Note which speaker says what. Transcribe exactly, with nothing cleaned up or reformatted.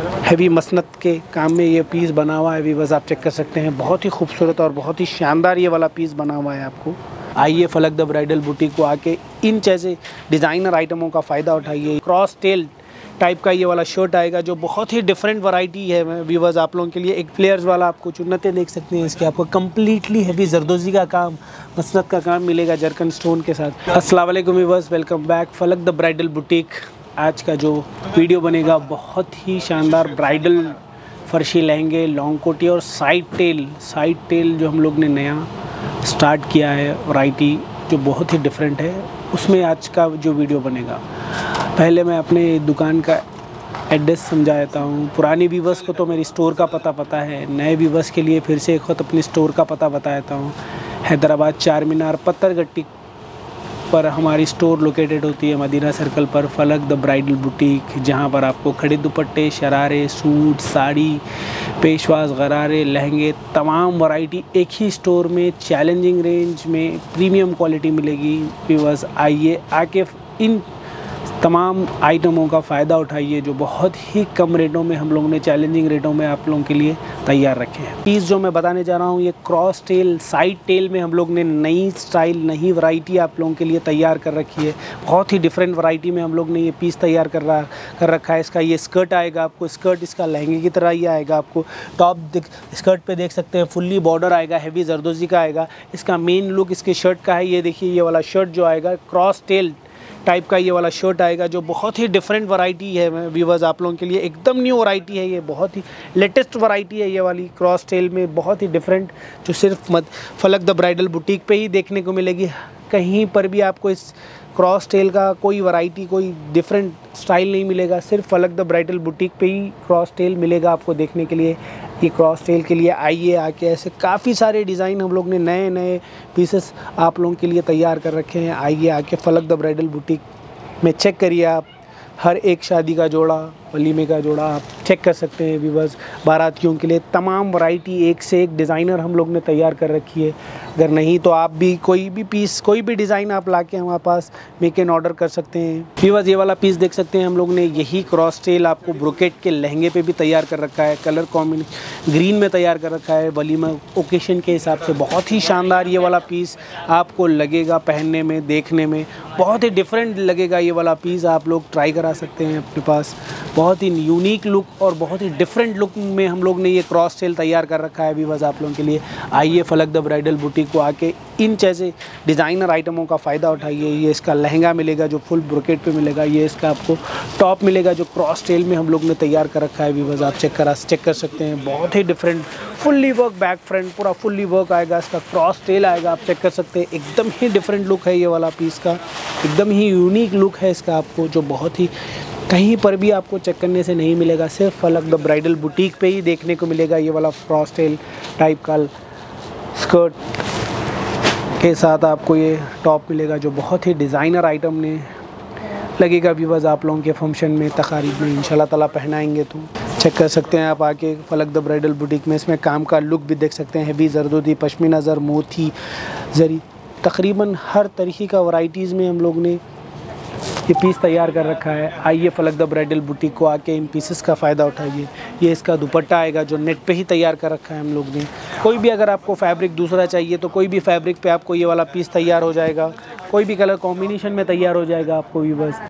Speaker 1: Heavy मसनत के काम में ये पीस बना हुआ है वीवर्स, आप चेक कर सकते हैं। बहुत ही खूबसूरत और बहुत ही शानदार ये वाला पीस बना हुआ है आपको। आइए फलक द ब्राइडल बुटीक को आके इन जैसे डिज़ाइनर आइटमों का फ़ायदा उठाइए। क्रॉस टेल टाइप का ये वाला शर्ट आएगा जो बहुत ही डिफरेंट वैरायटी है व्यूवर्स आप लोगों के लिए। एक फ्लेयर्स वाला आपको चुन्नते देख सकते हैं इसके, आपको कम्प्लीटली हैवी जरदोजी का काम, मसनत का काम मिलेगा जरकन स्टोन के साथ। अस्सलाम वालेकुम viewers, welcome back Falak the bridal boutique. आज का जो वीडियो बनेगा बहुत ही शानदार ब्राइडल फर्शी लहंगे, लॉन्ग कोटी और साइड टेल साइड टेल जो हम लोग ने नया स्टार्ट किया है वैरायटी जो बहुत ही डिफरेंट है, उसमें आज का जो वीडियो बनेगा। पहले मैं अपने दुकान का एड्रेस समझा देता हूँ। पुरानी व्यूवर्स को तो मेरी स्टोर का पता पता है, नए व्यूवर्स के लिए फिर से एक वक्त अपनी स्टोर का पता बता देता हूँ। हैदराबाद चार मीनार पत्थरगट्टी पर हमारी स्टोर लोकेटेड होती है, मदीना सर्कल पर फलक द ब्राइडल बुटीक, जहाँ पर आपको खड़े दुपट्टे, शरारे, सूट, साड़ी, पेशवाज, गरारे, लहंगे, तमाम वैरायटी एक ही स्टोर में चैलेंजिंग रेंज में प्रीमियम क्वालिटी मिलेगी। व्यूअर्स आइए आके इन तमाम आइटमों का फ़ायदा उठाइए जो बहुत ही कम रेटों में हम लोगों ने चैलेंजिंग रेटों में आप लोगों के लिए तैयार रखे हैं। पीस जो मैं बताने जा रहा हूँ ये क्रॉस टेल साइड टेल में हम लोग ने नई स्टाइल, नई वैरायटी आप लोगों के लिए तैयार कर रखी है। बहुत ही डिफरेंट वैरायटी में हम लोग ने ये पीस तैयार कर रहा कर रखा है। इसका ये स्कर्ट आएगा आपको, स्कर्ट इसका लहंगे की तरह ही आएगा आपको। टॉप स्कर्ट पर देख सकते हैं फुल्ली बॉर्डर आएगा, हैवी जरदोजी का आएगा। इसका मेन लुक इसके शर्ट का है, ये देखिए ये वाला शर्ट जो आएगा क्रॉस टेल टाइप का ये वाला शर्ट आएगा जो बहुत ही डिफरेंट वैरायटी है व्यूवर्स आप लोगों के लिए। एकदम न्यू वैरायटी है ये, बहुत ही लेटेस्ट वैरायटी है ये वाली क्रॉस टेल में, बहुत ही डिफरेंट जो सिर्फ मत फलक द ब्राइडल बुटीक पे ही देखने को मिलेगी। कहीं पर भी आपको इस क्रॉस टेल का कोई वैरायटी, कोई डिफरेंट स्टाइल नहीं मिलेगा। सिर्फ फलक द ब्राइडल बुटीक पे ही क्रॉस टेल मिलेगा आपको देखने के लिए। ये क्रॉस टेल के लिए आइए आके, ऐसे काफ़ी सारे डिज़ाइन हम लोग ने नए नए पीसेस आप लोगों के लिए तैयार कर रखे हैं। आइए आके फलक द ब्राइडल बुटीक में चेक करिए आप। हर एक शादी का जोड़ा, वलीमे का जोड़ा आप चेक कर सकते हैं व्यूवर्स। बारातियों के लिए तमाम वैरायटी एक से एक डिज़ाइनर हम लोग ने तैयार कर रखी है। अगर नहीं तो आप भी कोई भी पीस, कोई भी डिज़ाइन आप लाके हमारे पास मेक एन ऑर्डर कर सकते हैं। व्यूवर्स ये वाला पीस देख सकते हैं, हम लोग ने यही क्रॉस टेल आपको ब्रोकेट के लहंगे पे भी तैयार कर रखा है। कलर कॉम्बिनेशन ग्रीन में तैयार कर रखा है, वलीमा ओकेशन के हिसाब से बहुत ही शानदार ये वाला पीस आपको लगेगा पहनने में, देखने में बहुत ही डिफरेंट लगेगा। ये वाला पीस आप लोग ट्राई करा सकते हैं अपने पास। बहुत ही यूनिक लुक और बहुत ही डिफरेंट लुक में हम लोग ने ये क्रॉस टेल तैयार कर रखा है व्यूवर्स आप लोगों के लिए। आइए फलक द ब्राइडल बुटीक को आके इन जैसे डिज़ाइनर आइटमों का फ़ायदा उठाइए। ये इसका लहंगा मिलेगा जो फुल ब्रोकेट पे मिलेगा, ये इसका आपको टॉप मिलेगा जो क्रॉस टेल में हम लोग ने तैयार कर रखा है व्यूवर्स, आप चेक करा चेक कर सकते हैं। बहुत ही different fully work back front पूरा फुल्ली वर्क आएगा, इसका क्रॉस टेल आएगा, आप चेक कर सकते हैं। एकदम ही डिफरेंट लुक है ये वाला पीस का, एकदम ही यूनिक लुक है इसका आपको, जो बहुत ही कहीं पर भी आपको चेक करने से नहीं मिलेगा। सिर्फ फलक द ब्राइडल बुटीक पे ही देखने को मिलेगा ये वाला क्रॉस टेल टाइप का स्कर्ट के साथ आपको ये टॉप मिलेगा जो बहुत ही डिज़ाइनर आइटम ने लगेगा व्यूवर्स आप लोगों के फंक्शन में, तकारीब में इंशाल्लाह ताला पहनाएंगे तो चेक कर सकते हैं आप आके फलक द ब्राइडल बुटीक में। इसमें काम का लुक भी देख सकते हैं, हैवी जरदोजी, पश्मीना जर, मोती जरी, तकरीबन हर तरीके का वैरायटीज़ में हम लोग ने ये पीस तैयार कर रखा है। आइए फलक द ब्राइडल बुटीक को आके इन पीसेस का फ़ायदा उठाइए। ये इसका दुपट्टा आएगा जो नेट पे ही तैयार कर रखा है हम लोग ने। कोई भी अगर आपको फैब्रिक दूसरा चाहिए तो कोई भी फैब्रिक पे आपको ये वाला पीस तैयार हो जाएगा, कोई भी कलर कॉम्बिनेशन में तैयार हो जाएगा आपको व्यूवर्स।